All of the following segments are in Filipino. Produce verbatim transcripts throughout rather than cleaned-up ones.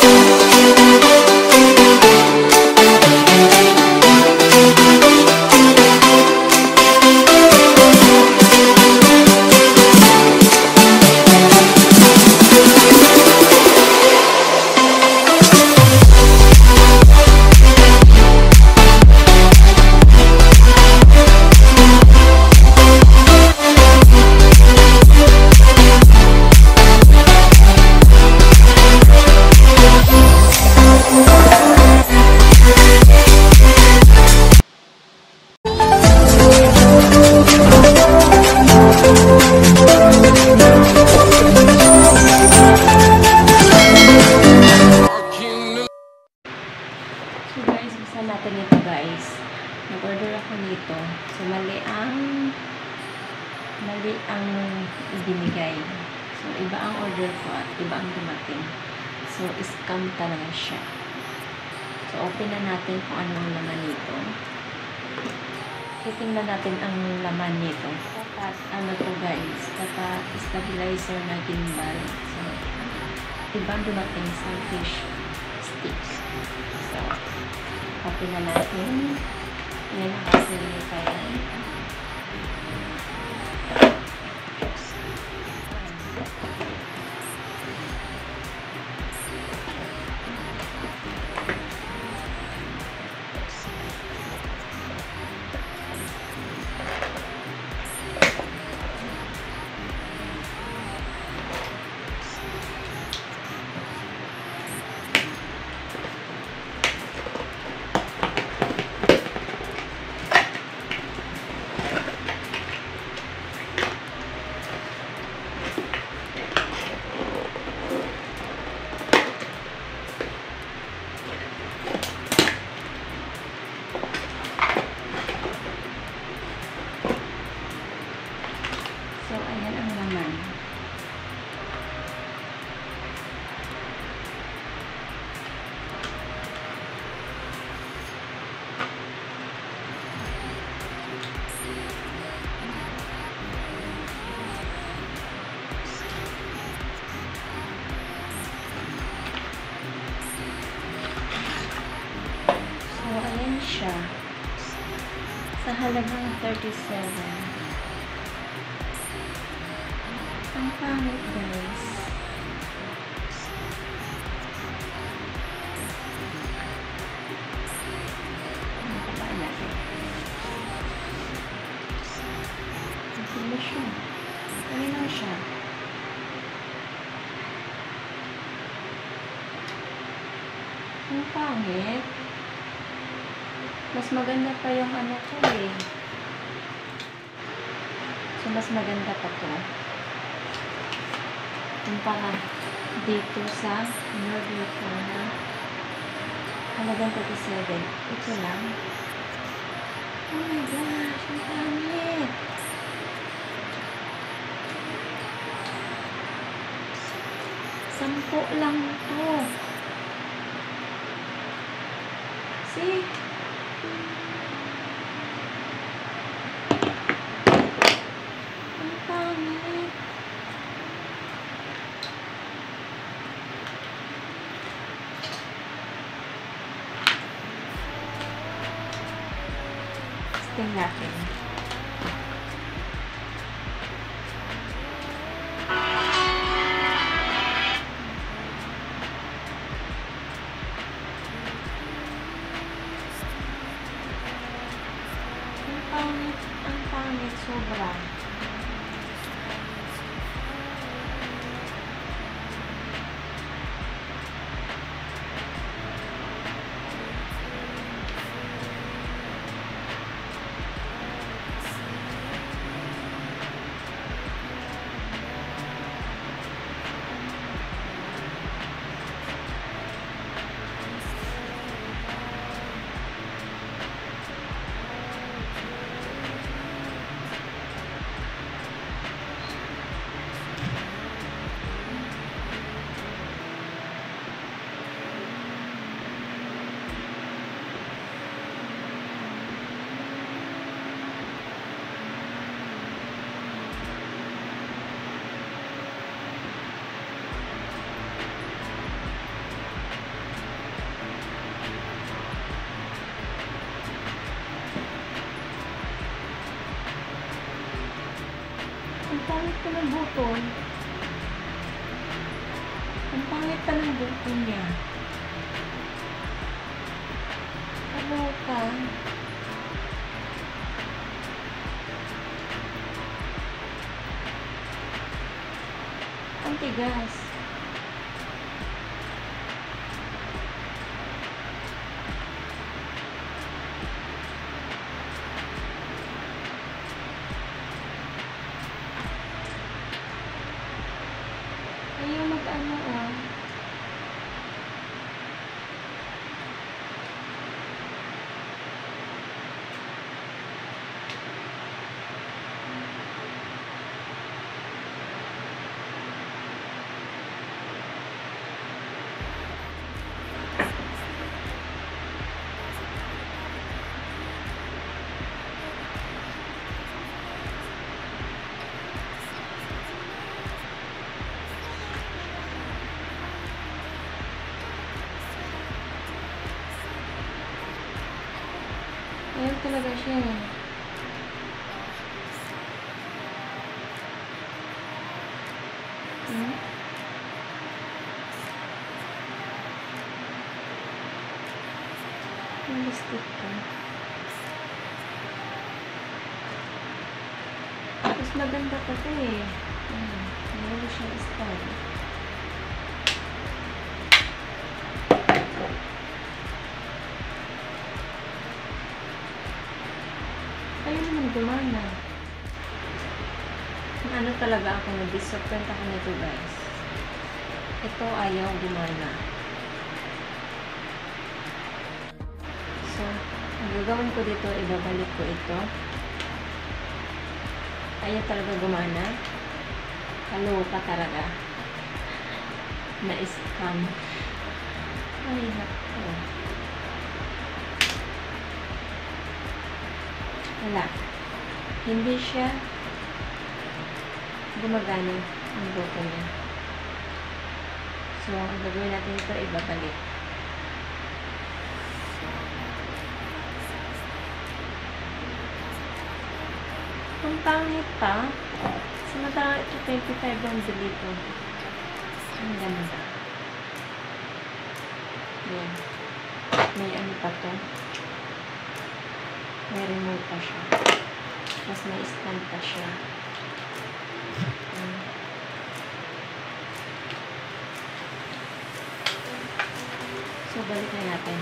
mali ang ibinigay. So, iba ang order ko at iba ang dumating. So, scam talaga siya. So, open na natin kung anong laman nito. Titingnan natin ang laman nito. Dapat, ano to guys, dapat stabilizer na gimbal. So, ibang dumating selfie stick. So, open na natin. Yan ang kasi kaya. So, ayan ang laman. So, ayan siya. Sa halagang thirty-seven. Ang pangit guys. Ano ka ba natin? Hindi siya. Ano na siya? Ang pangit. Mas maganda pa yung ano ko eh. So, mas maganda pa to. Kumpara dito sa order ko na halagang thirty-seven. Ito lang. Oh my gosh, ang pangit. Sampo lang ito. See? Ang pangit. Testing natin. Ang pangit, ang pangit sobra. pangit pa ng button. Ang pangit pa ng button niya. Ano ka? Ang tigas. Ayaw mag-ano ah. Ayan talaga siya. Hmm? Yung stick ka. Mas maganda pa ito eh. Hmm. Meron siya style. Ayun naman gumana. Ano talaga ako, na-disappoint ako nito guys. Ito ayaw gumana. So, ang gagawin ko dito, ibabalik ko ito. Ayaw talaga gumana. Kaloka talaga. Na-scam. Ay, nako. Wala. Hindi siya gumagana ang button niya. So, ang gagawin natin ito, ibabalik. Ang pangit pa. Samantala ito, twenty-five lang dito. Ang ganda. Ayan. May ano pa to. May remote pa siya. Tapos may stand pa siya. Um, so, balik na natin.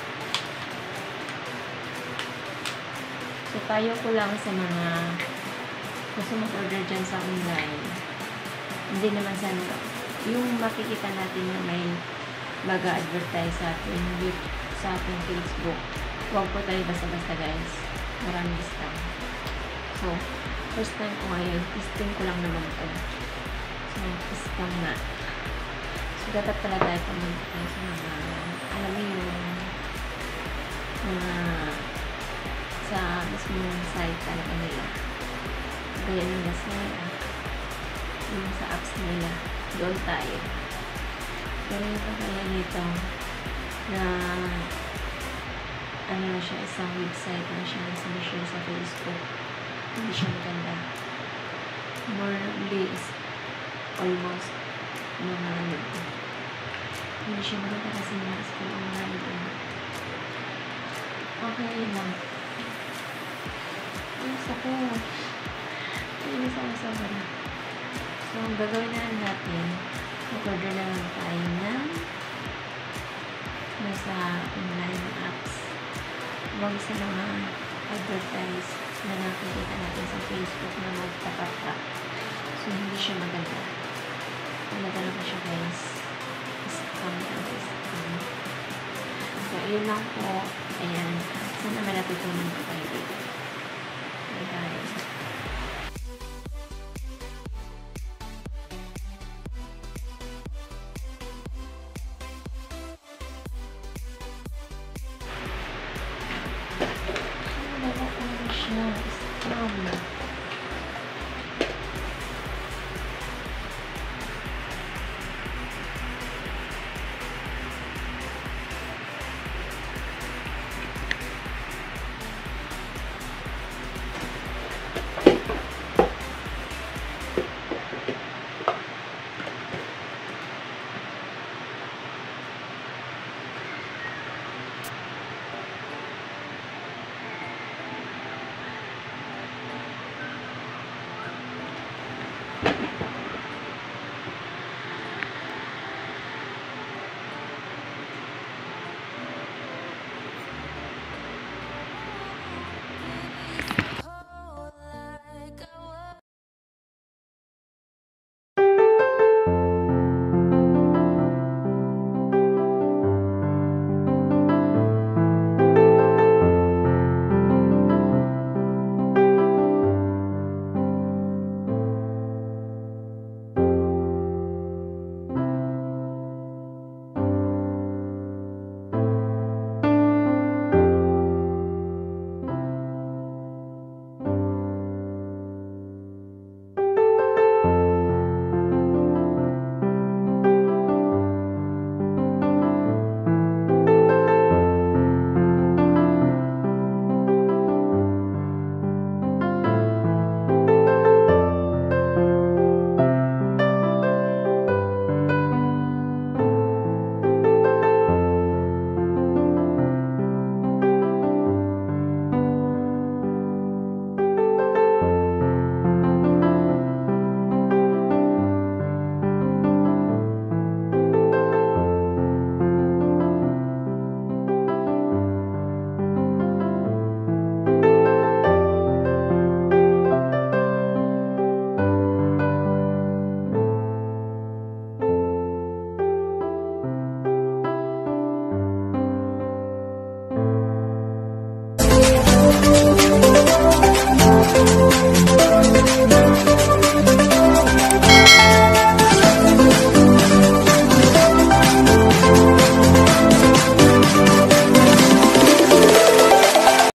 So, payo ko lang sa mga gusto mag-order dyan sa online. Hindi naman sa yung makikita natin na may mag-advertise sa ating, sa ating Facebook. Huwag po tayo basta-basta guys. Maraming scam. So, first time ko ngayon, testing ko lang naman ito. So, scam na. So, dapat talaga tayo pumunta tayo sa mga, alam mo yung, mga, sa mismong site talaga nila. Gaya ng Lazada. Yung sa apps nila. Doon tayo. Pero yung kagaya nito, na, ano na siya, isang website na siya, nasa siya sa Facebook. Hindi siya maganda. More is almost mga ano. Hindi siya maganda kasi mga school online doon. Okay lang. Ay, sako. Ay, nasa masama na. So, ang gagawin na natin, mag-order na lang tayo ng nasa online apps. Huwag sa mga advertise na nakikita natin sa Facebook na magtapak-tak. So, hindi siya maganda. Wala talaga siya guys. Scam na scam. So, yun lang po. Ayan. Sana naman natutunan ko kayo dito.